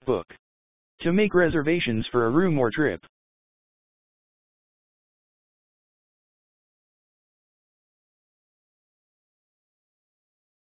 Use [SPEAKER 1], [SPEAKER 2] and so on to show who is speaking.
[SPEAKER 1] Book. To make reservations for a room or trip,